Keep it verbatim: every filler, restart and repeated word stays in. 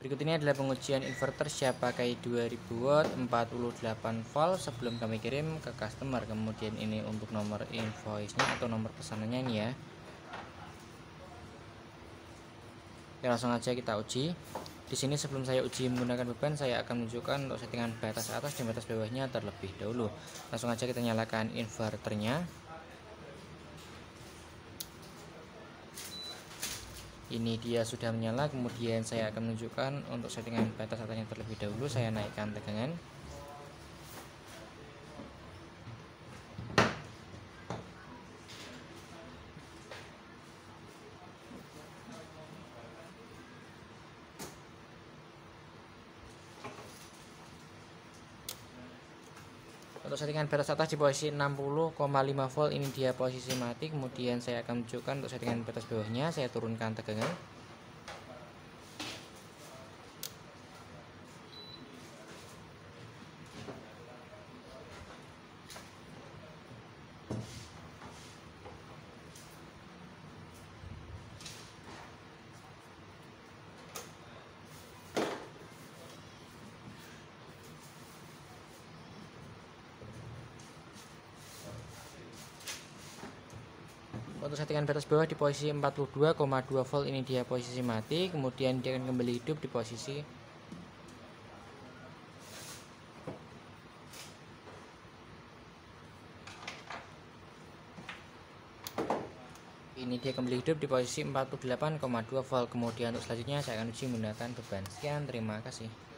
Berikut ini adalah pengujian inverter Sharp pakai dua ribu watt empat puluh delapan volt sebelum kami kirim ke customer. Kemudian ini untuk nomor invoice-nya atau nomor pesanannya ini ya. Oke, langsung aja kita uji. Di sini sebelum saya uji menggunakan beban, saya akan menunjukkan untuk settingan batas atas dan batas bawahnya terlebih dahulu. Langsung aja kita nyalakan inverternya. Ini dia sudah menyala. Kemudian saya akan menunjukkan untuk settingan batas atasnya terlebih dahulu. Saya naikkan tegangan. Untuk settingan batas atas di posisi enam puluh koma lima volt, ini dia posisi mati. Kemudian saya akan menunjukkan untuk settingan batas bawahnya, saya turunkan tegangan. Untuk settingan batas bawah di posisi empat puluh dua koma dua volt, ini dia posisi mati. Kemudian dia akan kembali hidup di posisi ini dia kembali hidup di posisi empat puluh delapan koma dua volt. Kemudian untuk selanjutnya saya akan uji menggunakan beban. Sekian, terima kasih.